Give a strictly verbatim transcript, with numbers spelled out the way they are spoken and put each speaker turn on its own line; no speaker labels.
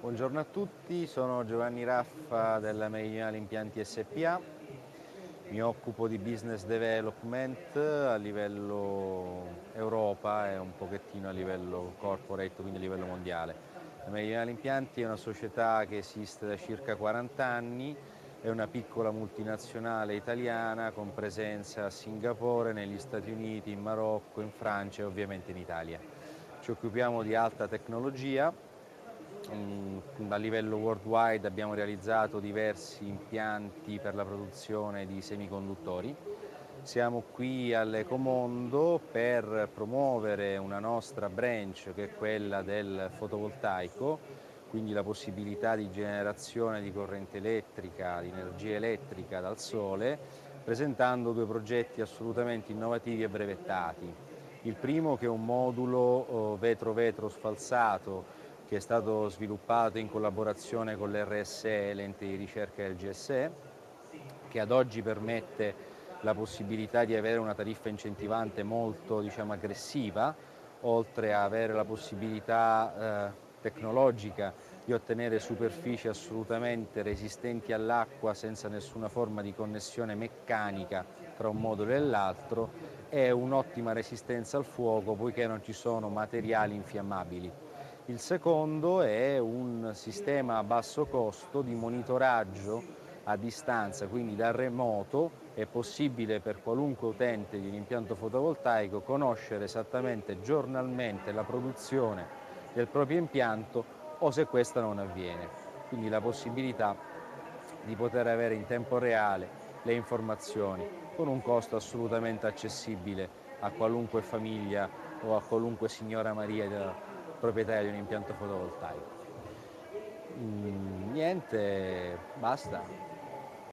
Buongiorno a tutti, sono Giovanni Raffa della Meridionale Impianti S P A. Mi occupo di business development a livello Europa e un pochettino a livello corporate, quindi a livello mondiale. La Meridionale Impianti è una società che esiste da circa quaranta anni, è una piccola multinazionale italiana con presenza a Singapore, negli Stati Uniti, in Marocco, in Francia e ovviamente in Italia. Ci occupiamo di alta tecnologia. A livello worldwide abbiamo realizzato diversi impianti per la produzione di semiconduttori. Siamo qui all'Ecomondo per promuovere una nostra branch che è quella del fotovoltaico, quindi la possibilità di generazione di corrente elettrica, di energia elettrica dal sole, presentando due progetti assolutamente innovativi e brevettati. Il primo, che è un modulo vetro-vetro sfalsato, che è stato sviluppato in collaborazione con l'R S E, l'ente di ricerca del G S E, che ad oggi permette la possibilità di avere una tariffa incentivante molto, diciamo, aggressiva, oltre a avere la possibilità eh, tecnologica di ottenere superfici assolutamente resistenti all'acqua senza nessuna forma di connessione meccanica tra un modulo e l'altro, e un'ottima resistenza al fuoco poiché non ci sono materiali infiammabili. Il secondo è un sistema a basso costo di monitoraggio a distanza, quindi da remoto. È possibile per qualunque utente di un impianto fotovoltaico conoscere esattamente giornalmente la produzione del proprio impianto o se questa non avviene. Quindi la possibilità di poter avere in tempo reale le informazioni con un costo assolutamente accessibile a qualunque famiglia o a qualunque signora Maria proprietaria di un impianto fotovoltaico. Mm, niente, basta.